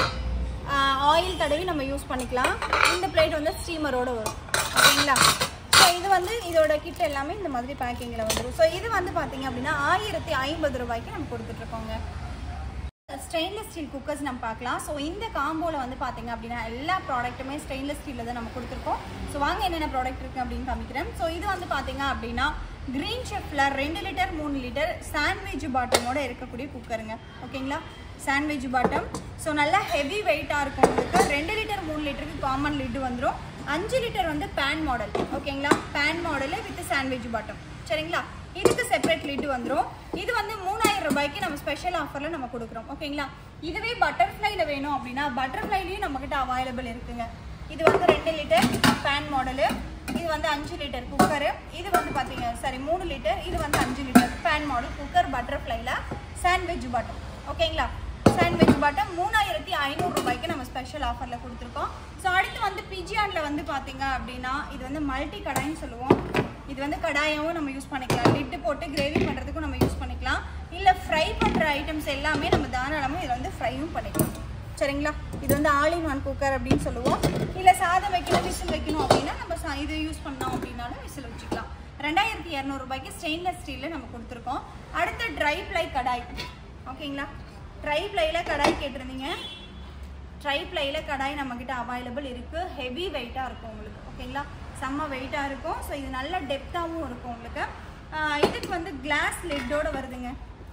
ஆயில் தடவி நம்ம யூஸ் பண்ணிக்கலாம். இந்த பிளேட் வந்து ஸ்டீமரோட வரும். ஓகேங்களா. ஸோ இது வந்து இதோட கிட்ட எல்லாமே இந்த மாதிரி பேக்கிங்கில் வந்துடும். ஸோ இது வந்து பார்த்தீங்க அப்படின்னா 1050 ரூபாய்க்கு நம்ம கொடுத்துட்ருக்கோங்க. ஸ்டெயின்லெஸ் ஸ்டீல் குக்கர்ஸ் நம்ம பார்க்கலாம். ஸோ இந்த காம்போவில் வந்து பார்த்தீங்க அப்படின்னா எல்லா ப்ராடக்ட்டுமே ஸ்டெயின்லெஸ் ஸ்டீலில் தான் நம்ம கொடுத்துருக்கோம். ஸோ வாங்க என்னென்ன ப்ராடக்ட் இருக்குது அப்படின்னு காமிக்கிறேன். ஸோ இது வந்து பார்த்தீங்க அப்படின்னா கிரீன் ஷெஃப்ல 2 லிட்டர் 3 லிட்டர் சாண்ட்விச் பாட்டமோட இருக்கக்கூடிய குக்கருங்க. ஓகேங்களா. Sandwich bottom. ஸோ நல்லா ஹெவி வெயிட்டாக இருக்கும் உங்களுக்கு. 2 லிட்டர் 3 லிட்டருக்கு காமன் லிட்டு வந்துடும். 5 லிட்டர் வந்து பேன் மாடல். ஓகேங்களா. Pan model with sandwich bottom. சரிங்களா. இதுக்கு செப்பரேட் லிட்டு வந்துடும். இது வந்து 3000 ரூபாய்க்கு நம்ம ஸ்பெஷல் ஆஃபரில் நம்ம கொடுக்குறோம். ஓகேங்களா. இதுவே பட்டர்ஃப்ளைல வேணும் அப்படின்னா பட்டர்ஃப்ளைலையும் நம்மக்கிட்ட அவைலபிள் இருக்குங்க. இது வந்து 2 லிட்டர் பேன் மாடலு, இது வந்து 5 லிட்டர் குக்கரு, இது வந்து பார்த்தீங்க 3 லிட்டர், இது வந்து 5 லிட்டர் பேன் மாடல் குக்கர் பட்டர்ஃப்ளைல சாண்ட்விச் பாட்டம். ஓகேங்களா. சாண்ட்விச் பாட்டம் 3500 ரூபாய்க்கு நம்ம ஸ்பெஷல் ஆஃபரில் கொடுத்துருக்கோம். ஸோ அடுத்து வந்து பிஜியானில் வந்து பார்த்தீங்க அப்படின்னா இது வந்து மல்டி கடாயின்னு சொல்லுவோம். இது வந்து கடாயாவும் நம்ம யூஸ் பண்ணிக்கலாம், லிட்டு போட்டு கிரேவி பண்ணுறதுக்கும் நம்ம யூஸ் பண்ணிக்கலாம், இல்லை ஃப்ரை பண்ணுற ஐட்டம்ஸ் எல்லாமே நம்ம தாராளமாக இதில் வந்து ஃப்ரையும் பண்ணிக்கலாம். சரிங்களா. இது வந்து ஆல் இன் ஒன் குக்கர் அப்படின்னு சொல்லுவோம். இல்லை சாதம் வைக்கணும் விசில் வைக்கணும் அப்படின்னா நம்ம இது யூஸ் பண்ணோம் அப்படின்னாலும் விசில் வச்சுக்கலாம். 2200 ரூபாய்க்கு ஸ்டெயின்லெஸ் ஸ்டீலில் நம்ம கொடுத்துருக்கோம். அடுத்து ட்ரை ப்ளை கடாய். ஓகேங்களா. ட்ரை ப்ளையில் கடாய் கேட்டிருந்தீங்க. ட்ரை ப்ளையில் கடாய் நம்மக்கிட்ட அவைலபிள் இருக்குது. ஹெவி வெயிட்டாக இருக்கும் உங்களுக்கு. ஓகேங்களா. செம்ம வெயிட்டாக இருக்கும். ஸோ இது நல்ல டெப்த்தாகவும் இருக்கும் உங்களுக்கு. இதுக்கு வந்து கிளாஸ் லிட்டோடு வருதுங்க.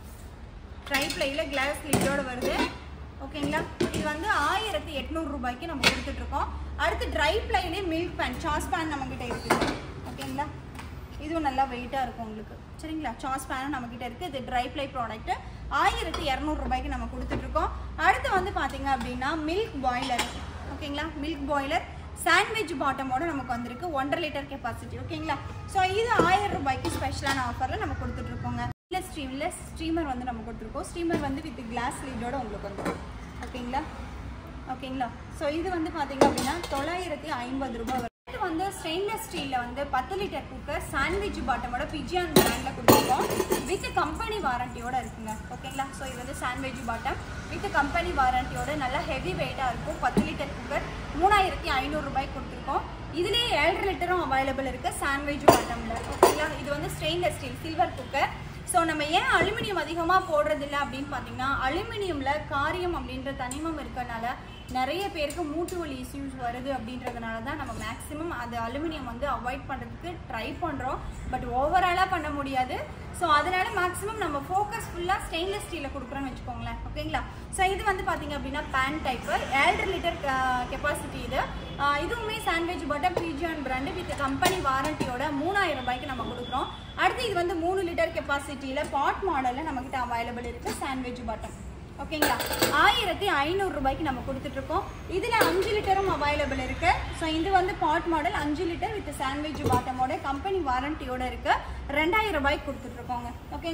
ட்ரை ப்ளையில் கிளாஸ் லிட்டோடு வருது. ஓகேங்களா. இது வந்து 1800 ரூபாய்க்கு நம்ம கொடுத்துட்ருக்கோம். அடுத்து ட்ரை ப்ளைலே மில்க் பேன் சாஸ் பேன் நம்மக்கிட்ட இருக்குது. ஓகேங்களா. இதுவும் நல்லா வெயிட்டாக இருக்கும் உங்களுக்கு. சரிங்களா. சாஸ் பேனும் நம்மக்கிட்ட இருக்குது. இது ட்ரை ப்ளை ப்ராடக்ட்டு 1200 ரூபாய்க்கு நம்ம கொடுத்துட்ருக்கோம். அடுத்து வந்து பார்த்தீங்க அப்படின்னா மில்க் பாய்லர். ஓகேங்களா. மில்க் பாய்லர் சாண்ட்விச் பாட்டமோட நமக்கு வந்திருக்கு. 1.5 லிட்டர் கெப்பாசிட்டி. ஓகேங்களா. ஸோ இது 1000 ரூபாய்க்கு ஸ்பெஷலான ஆஃபரில் நம்ம கொடுத்துட்ருக்கோங்க. ஸ்டீமர் வந்து நம்ம கொடுத்துருக்கோம். ஸ்டீமர் வந்து வித் கிளாஸ் லீடோட உங்களுக்கு வந்துடும். ஓகேங்களா. ஓகேங்களா. ஸோ இது வந்து பார்த்தீங்க அப்படின்னா 950 ரூபாய் வரும். இது வந்து ஸ்டெயின்லெஸ் ஸ்டீலில் வந்து 10 லிட்டர் குக்கர் சாண்ட்விச் பாட்டமோட பிஜியான் பிராண்டில் கொடுத்துருக்கோம். வித் கம்பெனி வாரண்டியோட இருக்குங்க. ஓகேங்களா. ஸோ இது வந்து சாண்ட்விச் பாட்டம் வித் கம்பெனி வாரண்டியோட நல்லா ஹெவி வெயிட்டாக இருக்கும். 10 லிட்டர் குக்கர் 3500 ரூபாய்க்கு கொடுத்துருக்கோம். இதுலேயே 7.5 லிட்டரும் அவைலபிள் இருக்குது சாண்ட்விச் பாட்டமில். ஓகேங்களா. இது வந்து stainless steel silver cooker. So நம்ம ஏன் அலுமினியம் அதிகமாக போடுறதில்லை அப்படின்னு பார்த்தீங்கன்னா அலுமினியமில் காரியம் அப்படின்ற தனிமம் இருக்கிறதுனால நிறைய பேருக்கு மூட்டு வலி இஷ்யூஸ் வருது. அப்படின்றதுனால தான் நம்ம மேக்ஸிமம் அது அலுமினியம் வந்து அவாய்ட் பண்ணுறதுக்கு ட்ரை பண்ணுறோம். பட் ஓவராலாக பண்ண முடியாது. ஸோ அதனால மேக்ஸிமம் நம்ம ஃபோக்கஸ் ஃபுல்லாக ஸ்டெயின்லெஸ் ஸ்டீலில் கொடுக்குறோன்னு வச்சுக்கோங்களேன். ஓகேங்களா. ஸோ இது வந்து பார்த்தீங்க அப்படின்னா பேன் டைப்பு 7.5 லிட்டர் கெப்பாசிட்டி. இதுவுமே sandwich bottom Pigeon brand with company வாரண்டியோட 3000 ரூபாய்க்கு நம்ம கொடுக்குறோம். அடுத்து இது வந்து 3 லிட்டர் கெப்பாசிட்டியில் பாட் மாடலில் நம்மக்கிட்ட அவைலபிள் இருக்குது சாண்ட்விச் பாட்டம். ஓகேங்களா. 1500 ரூபாய்க்கு நம்ம கொடுத்துட்ருக்கோம். இதில் 5 லிட்டரும் அவைலபிள் இருக்குது. ஸோ இது வந்து pot model 5 litre with sandwich பாட்டமோட கம்பெனி வாரண்டியோட இருக்குது. 2000 ரூபாய்க்கு கொடுத்துட்ருக்கோங்க. ஓகேங்களா.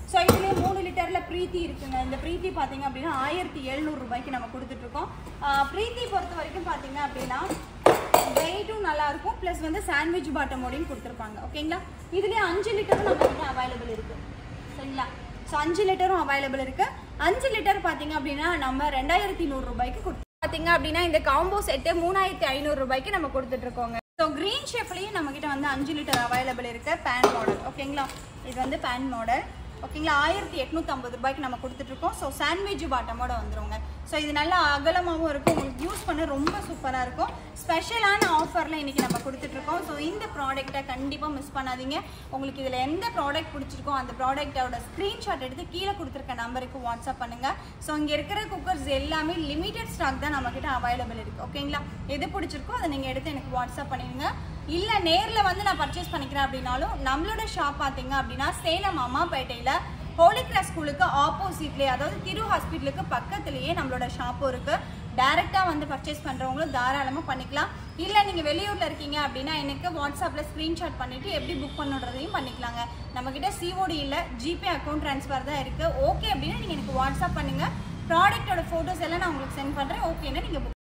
ஸோ இதுலேயே 3 லிட்டரில் ப்ரீத்தி இருக்குங்க. இந்த ப்ரீத்தி பார்த்தீங்க அப்படின்னா 1700 ரூபாய்க்கு நம்ம கொடுத்துட்ருக்கோம். ப்ரீத்தி பொறுத்த வரைக்கும் பார்த்தீங்க அப்படின்னா வெயிட்டும் நல்லாயிருக்கும், ப்ளஸ் வந்து சாண்ட்விச் பாட்டமோடையும் கொடுத்துருப்பாங்க. ஓகேங்களா? இதுலேயே 5 லிட்டரும் நம்மகிட்ட அவைலபிள் இருக்குது. சரிங்களா? ஸோ 5 லிட்டரும் அவைலபிள் இருக்குது. 5 லிட்டர் பார்த்தீங்க அப்படின்னா நம்ம 2100 ரூபாய்க்கு பார்த்தீங்க அப்படின்னா இந்த காம்போ செட்டு 3500 ரூபாய்க்கு நம்ம கொடுத்துட்ருக்கோங்க. ஸோ க்ரீன் ஷேப்லேயும் நம்மக்கிட்ட வந்து 5 லிட்டர் அவைலபிள் இருக்குது. Pan model. ஓகேங்களா? இது வந்து பேன் மாடல். ஓகேங்களா? 1850 ரூபாய்க்கு நம்ம கொடுத்துட்ருக்கோம். ஸோ சாண்ட்விச் பாட்டமோட வந்துடுங்க. ஸோ இது நல்லா அகலமாகவும் இருக்கும், உங்களுக்கு யூஸ் பண்ண ரொம்ப சூப்பராக இருக்கும். ஸ்பெஷலான ஆஃபரில் இன்றைக்கி நம்ம கொடுத்துட்ருக்கோம். ஸோ இந்த ப்ராடக்ட்டை கண்டிப்பாக மிஸ் பண்ணாதீங்க. உங்களுக்கு இதில் எந்த ப்ராடக்ட் பிடிச்சிருக்கோ அந்த ப்ராடக்ட்டோட ஸ்க்ரீன்ஷாட் எடுத்து கீழே கொடுத்துருக்க நம்பருக்கு வாட்ஸ்அப் பண்ணுங்கள். ஸோ இங்கே இருக்கிற குக்கர்ஸ் எல்லாமே லிமிடெட் ஸ்டாக் தான் நம்மக்கிட்ட அவைலபிள் இருக்குது. ஓகேங்களா? எது பிடிச்சிருக்கோ அதை நீங்கள் எடுத்து எனக்கு வாட்ஸ்அப் பண்ணிடுங்க. இல்லை நேரில் வந்து நான் பர்ச்சேஸ் பண்ணிக்கிறேன் அப்படின்னாலும் நம்மளோட ஷாப் பார்த்தீங்க அப்படின்னா சேலம் அம்மாப்பேட்டையில் ஹோலி கிராஸ் ஸ்கூலுக்கு ஆப்போசிட்லேயே, அதாவது திரு ஹாஸ்பிட்டலுக்கு பக்கத்துலேயே நம்மளோட ஷாப்பும் இருக்குது. டைரெக்டாக வந்து பர்ச்சேஸ் பண்ணுறவங்களும் தாராளமாக பண்ணிக்கலாம். இல்லை நீங்கள் வெளியூரில் இருக்கீங்க அப்படின்னா எனக்கு வாட்ஸ்அப்பில் ஸ்க்ரீன்ஷாட் பண்ணிவிட்டு எப்படி புக் பண்ணுறதையும் பண்ணிக்கலாங்க. நம்மக்கிட்ட சிஓடி இல்லை, ஜிபே அக்கௌண்ட் ட்ரான்ஸ்ஃபர் தான் இருக்குது. ஓகே அப்படின்னா நீங்கள் எனக்கு வாட்ஸ்அப் பண்ணுங்கள். ப்ராடக்ட்டோட ஃபோட்டோஸ் எல்லாம் நான் உங்களுக்கு சென்ட் பண்ணுறேன். ஓகேன்னா நீங்கள்